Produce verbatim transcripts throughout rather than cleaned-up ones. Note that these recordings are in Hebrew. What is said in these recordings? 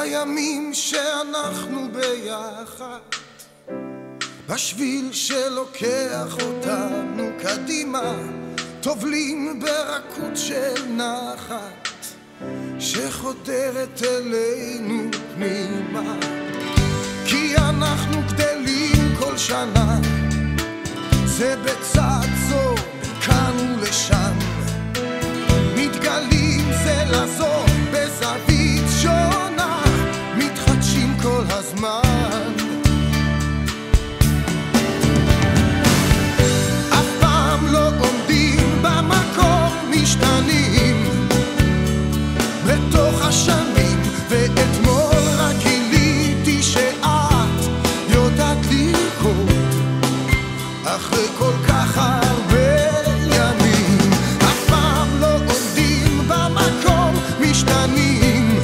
בימים שאנחנו ביחד, בשביל שלוקח אותנו קדימה, טובלים ברכות של נחת שחודרת אלינו פנימה. כי אנחנו גדלים כל שנה, זה בצד זו, מכאן ולשם, מתגלים זה לזו בזווית שונה, מתחדשים כל הזמן. אף פעם לא עומדים במקום, משתנים בתוך השנים. ואתמול רק גיליתי שאת יודעת לרקוד אחרי כל כך הרבה ימים. אף פעם לא עומדים במקום, משתנים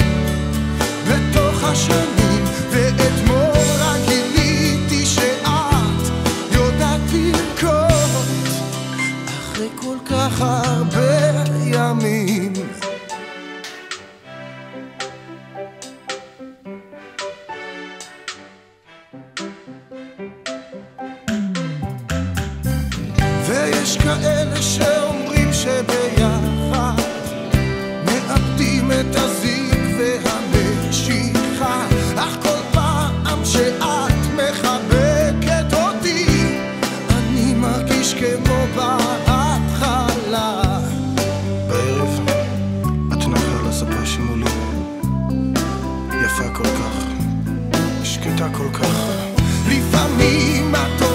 בתוך השנים. ואתמול רק גיליתי שאת יודעת לרקוד אחרי כל כך הרבה ימים. ויש כאלה שאומרים שביחד מאבדים את הזיק והמשיכה, אך כל פעם שאת מחבקת אותי אני מרגיש כמו בהתחלה. בערב את נחה על הספה שמולי, יפה כל כך, שקטה כל כך. לפעמים את